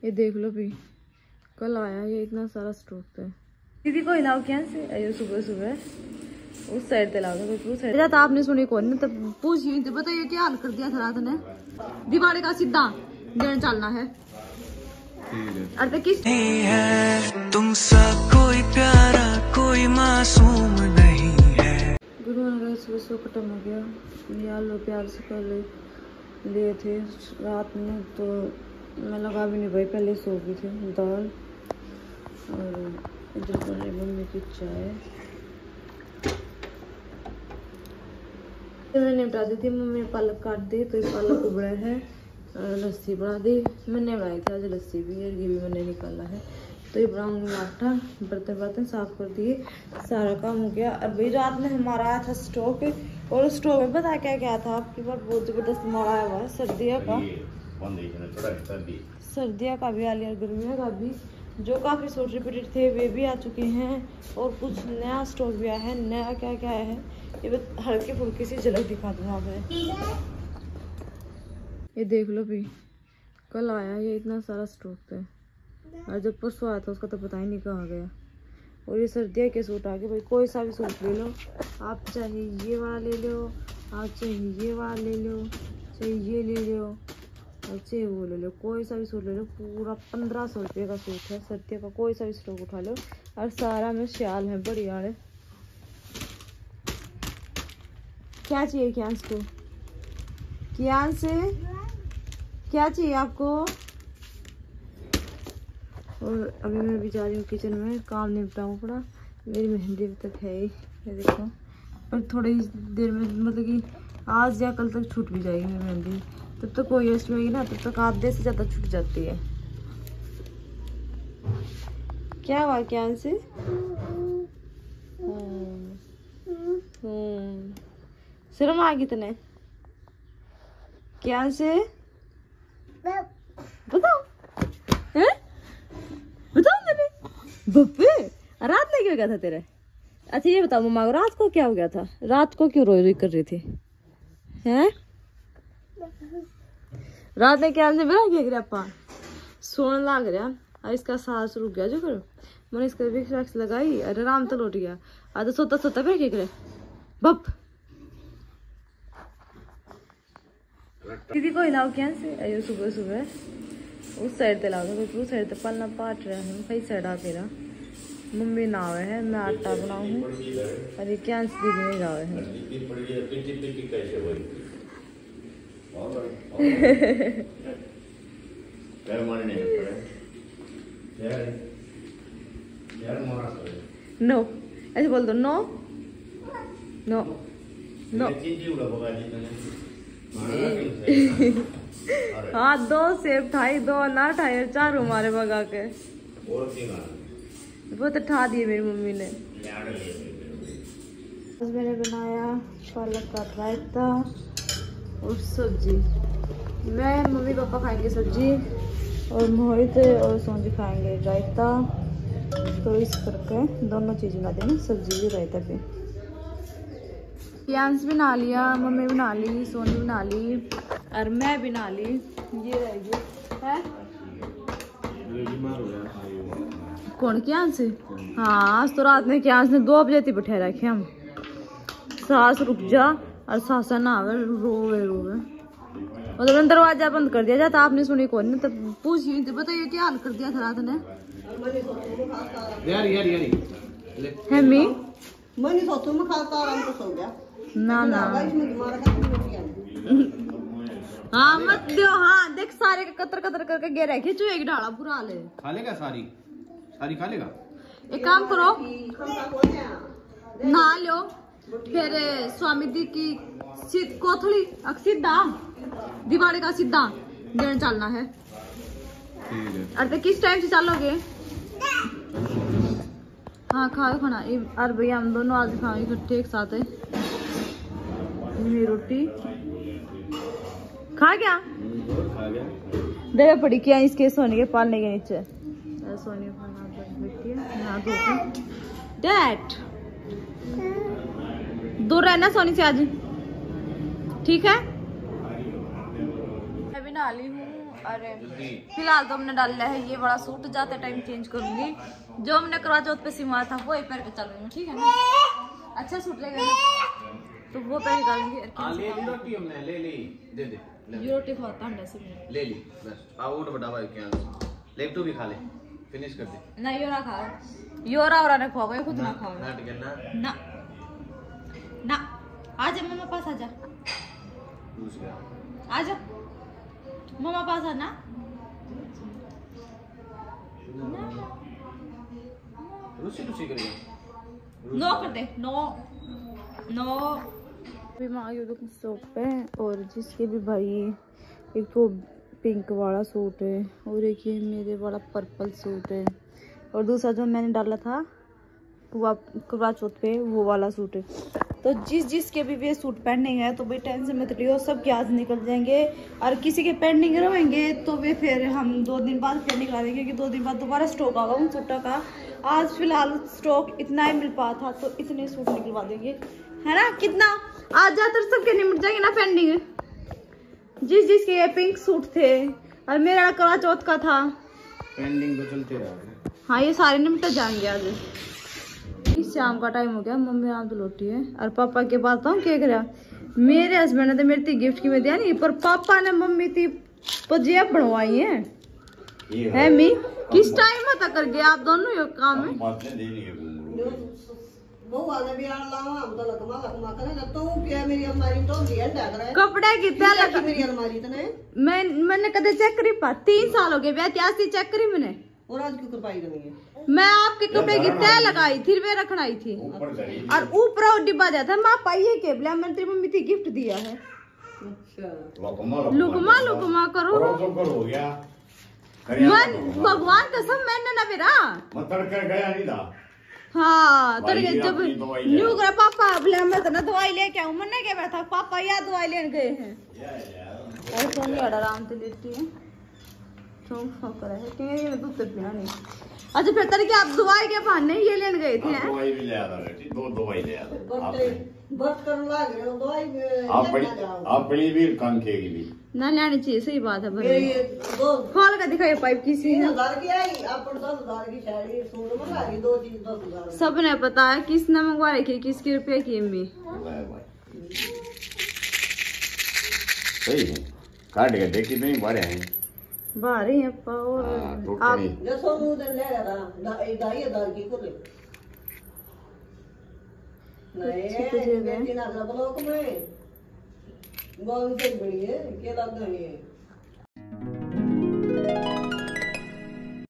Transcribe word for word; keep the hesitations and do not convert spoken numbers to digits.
ये देख लो भी, कल आया ये इतना सारा स्टॉक पे। दीदी को हिलाओ क्या से आयो सुबह सुबह उस साइड तलाव उस साइड तो आपने सुनी कौन ने तब पूछ ही थी, बताइए क्या हाल कर दिया था रात ने। दिवाली का सीधा दिन चलना है। अरे किस है तुमसा कोई प्यारा कोई मासूम नहीं है। गुरु नानक सुबह सुबह खत्म हो गया। यार लो प्यार से कर लिए थे रात में, तो मैं लगा भी नहीं भाई, पहले सो गई थी। दाल और इधर पर मम्मी की चाय मैंने निपटा दी थी। मम्मी ने पालक काट दी तो ये पालक उबड़ा है, लस्सी बना दी। मैंने बनाई थी आज लस्सी भी, ये भी मैंने निकाला है। तो ये बनाऊंगी आटा, बर्तन बर्तन साफ कर दिए, सारा काम हो गया। और भाई रात में हमारा आया था स्टॉक, और स्टॉक में पता क्या क्या था आपकी बार, बहुत जबरदस्त हमारा आया हुआ है सर्दियों का। सर्दियों का भी आ लिया, गर्मियों का भी। जो काफ़ी शॉर्ट रिपीटेड थे वे भी आ चुके हैं, और कुछ नया स्टॉक भी आया है। नया क्या क्या आया है ये बस हल्की फुल्की सी झलक दिखा दूँ आप। ये देख लो भी, कल आया ये इतना सारा स्टॉक पे, और जब परसों आया था उसका तो पता ही नहीं कहाँ गया। और ये सर्दियों के सूट आ गए भाई, कोई सा भी सूट ले लो आप, चाहे ये वाला ले लो आप, चाहे ये वाला ले लो, चाहे ये ले लो और चाहे वो ले लो, कोई सा भी सूट ले लो। पूरा पंद्रह सौ रुपये का सूट है सर्दियों का, कोई सा भी स्टॉक उठा लो। और सारा में श्याल है बढ़िया है। क्या चाहिए क्यांस को, क्यांस से क्या चाहिए आपको। और अभी मैं भी जा रही हूँ किचन में, काम निपटाऊँ पड़ा। मेरी मेहंदी अभी तक है ही, ये देखो, पर थोड़ी देर में मतलब कि आज या कल तक छूट भी जाएगी मेरी मेहंदी। तब तक कोई रेस्ट में होगी ना, तब तक आधे से ज़्यादा छूट जाती है। क्या हुआ क्या से शर्म आ गई तने क्या से, बताओ हैं बताओ मैंने बप्पे रात में क्या हो गया था तेरे। अच्छा ये बताओ मम्मा को रात को क्या हो गया था, रात को क्यों रोई रोई कर रही थी हैं। रात में क्या बना क्या करे अपा सोने लग रहा। और इसका सांस रुक गया जो करो, मैंने इसका विक्स वैक्स लगाई, अरे आराम तो लौट गया। आज तो सोता सोता फिर क्या करे बप। दीदी को हिलाओ क्या से आयो सुबह सुबह उस साइड तलाव उस साइड तक पलना पाट रहा है, कई साइड आ तेरा मम्मी नावे है, मैं आटा बनाऊँ। अरे क्या दीदी नहीं गावे है नो ऐसे बोल दो, नो नो नो। हाँ दो सेब ठाई, दो ना ठाई, चार हमारे भगा के वो तो ठा दिए मेरी मम्मी ने। मैंने बनाया पालक का रायता और सब्जी। मैं मम्मी पापा खाएंगे सब्जी, और मोहित और सोंजी खाएंगे रायता। तो इस करके दोनों चीज़ बना देंगे, सब्जी भी रायता भी। प्यांस भी बना लिया, मम्मी बना ली, सोनी बना ली, और मैं भी बना ली। ये रहेगी है कौन क्यांस से। हाँ आज तो रात में क्यांस ने दो बजे तक बैठे रखे हम। सास रुक जा और सासा ना आवे, रोवे रोवे मतलब दरवाजा बंद कर दिया जाता। आपने सुनी कौन ने तब पूछ ही थी, बताइए क्या हाल कर दिया था रात ने। यार यार यार है मी मैंने सोचू मैं खाता आराम से सो गया ना ना। हाँ मत दो। हाँ देख सारे का कतर कतर करके गे रखे, चू एक ढाला पूरा हाल है। खा लेगा सारी सारी खा लेगा। एक काम करो नहा लो, फिर स्वामी दी की कोथली सीधा दिवाली का सीधा दिन चलना है। अरे किस टाइम से चलोगे। हाँ खाओ खाना। अरे भैया हम दोनों आज खाएंगे इकट्ठे एक साथ है। मेरी रोटी खा गया, देखा पड़ी क्या इसके सोने के पालने के नीचे। सोने डैड दूर रहना सोनी से आज, ठीक है। मैं भी नहा ली हूँ अरे फिलहाल तो हमने डाला है ये बड़ा सूट, जाते टाइम चेंज करूंगी। जो हमने करवा चौथ पे सिलवाया था वो ही पहन के चलूंगी, ठीक है ना? अच्छा सूट लगेगा तो वो पहन करूंगी। हां ले ली रोटी हमने, ले ली दे दे ये रोटी खाता अंडा से ले ली बस। आओ उठ बटा भाई क्या ले तू भी खा ले, फिनिश कर दे। नहीं योरा खा, योरा और ने खाओगे खुद ना खाओगे ना टिकन ना ना ना। आजा मम्मा पास आजा, दूसरा आजा मम्मा पास आना। रुसी रुसी करिए, नो कर दे, नो नो। अभी मैं आई हूँ शॉप पे, और जिसके भी भाई एक तो पिंक वाला सूट है और एक ये मेरे वाला पर्पल सूट है, और दूसरा जो मैंने डाला था करवा चौथ पे वो वाला सूट है। तो जिस जिसके भी ये सूट पेंडिंग है तो भाई टेंशन मत लियो, सब के आज निकल जाएंगे। और किसी के पेंडिंग रहेंगे तो वे फिर हम दो दिन बाद फिर निकला देंगे, क्योंकि दो दिन बाद दोबारा स्टॉक आगा उन सूटों का। आज फिलहाल स्टॉक इतना ही मिल पाया था तो इतने सूट निकलवा देंगे, है ना? कितना आज ज्यादातर सबके निमट जाएंगे ना पेंडिंग, जिस जिसके ये पिंक सूट थे और मेरा करवा चौथ का था पेंडिंग तो चलते रहे। हाँ ये सारे निमट जाएंगे आज। शाम का टाइम हो गया, मम्मी आराम से लौटी है और पापा के बात तो क्या करा, मेरे हस्बैंड ने तो मेरी थी गिफ्ट की में दिया नहीं, पर पापा ने मम्मी थी पजेब बनवाई है। है मी किस टाइम होता कर गया आप दोनों ये काम है? कपड़े कितने लगा मेरी अलमारी तने मैं मैंने कदे चेक करी पा, तीन साल हो गए ब्याह चेक करी मैंने, और आज क्यों करवाई है? मैं आपके कपड़े की तय लगाई थी, वे रखनाई थी और ऊपर और डिब्बा जाता है। माँ पाइए के बोले मैंने तेरी मम्मी थी गिफ्ट दिया है। लुकमा लुकमा करो हो गया मन भगवान कसम मैंने ना मेरा मतलब कर गया नहीं था। हाँ तो जब न्यू करा पापा बोले मैं तो ना दवाई लेके आऊँ, मैंने क्या बैठा पापा यार दवाई लेने गए हैं और सोनी आराम से लेती है तो है कि दूध पीना नहीं। अच्छा फिर तरह आप दवाई के बहाने ये लेने गए थे? दवाई भी ले आता बेटी, दो दवाई ले आता बस कर लग रहे हो दवाई आप बड़ी आप बड़ी भी काम किएगी भी ना लेनी चाहिए, सही बात है। ये दो खोल कर दिखाइए पाइप किसी ने हजार की आई आप पर दस हजार की साड़ी सूट मंगा ली, दो चीज दस हजार। सब ने पता है किसने मंगवा रखी, किसके रुपए की अम्मी सही है। काट के देखी नहीं बारे हैं बाहर ही और आप जैसो मुंह दे ले रहा दाई दाई दाई की को ले नहीं बेटी ना ब्लॉक में गौन से बड़ी है क्या लग गई है